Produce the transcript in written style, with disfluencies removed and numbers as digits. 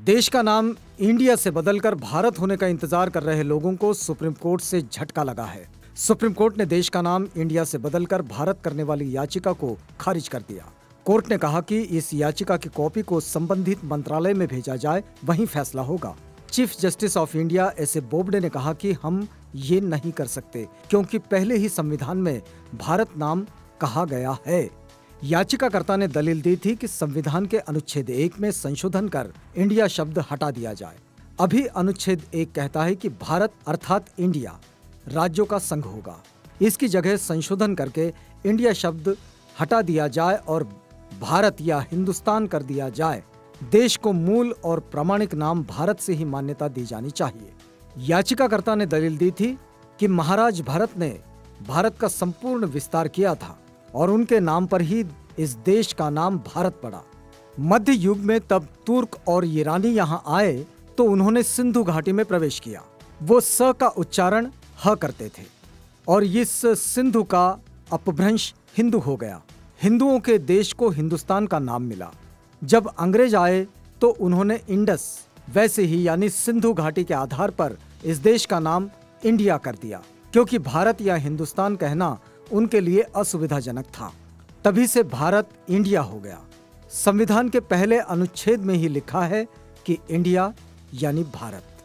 देश का नाम इंडिया से बदलकर भारत होने का इंतजार कर रहे लोगों को सुप्रीम कोर्ट से झटका लगा है। सुप्रीम कोर्ट ने देश का नाम इंडिया से बदलकर भारत करने वाली याचिका को खारिज कर दिया। कोर्ट ने कहा कि इस याचिका की कॉपी को संबंधित मंत्रालय में भेजा जाए, वहीं फैसला होगा। Chief justice of India S A Bobde ने कहा कि हम ये नहीं कर सकते क्योंकि पहले ही संविधान में भारत नाम कहा गया है। याचिकाकर्ता ने दलील दी थी कि संविधान के अनुच्छेद 1 में संशोधन कर इंडिया शब्द हटा दिया जाए। अभी अनुच्छेद 1 कहता है कि भारत अर्थात इंडिया राज्यों का संघ होगा। इसकी जगह संशोधन करके इंडिया शब्द हटा दिया जाए और भारत या हिंदुस्तान कर दिया जाए। देश को मूल और प्रामाणिक नाम भारत से ही मान्यता दी जानी चाहिए। याचिकाकर्ता ने दलील दी थी कि महाराज भरत ने भारत का संपूर्ण विस्तार किया था और उनके नाम पर ही इस देश का नाम भारत पड़ा। मध्य युग में तब तुर्क और ईरानी यहाँ आए तो उन्होंने सिंधु घाटी में प्रवेश किया। वो स का उच्चारण ह करते थे और इस सिंधु का अपभ्रंश हिंदू हो गया। हिंदुओं के देश को हिंदुस्तान का नाम मिला। जब अंग्रेज आए तो उन्होंने इंडस वैसे ही यानी सिंधु घाटी के आधार पर इस देश का नाम इंडिया कर दिया क्योंकि भारत या हिंदुस्तान कहना उनके लिए असुविधाजनक था। तभी से भारत इंडिया हो गया। संविधान के पहले अनुच्छेद में ही लिखा है कि इंडिया यानी भारत।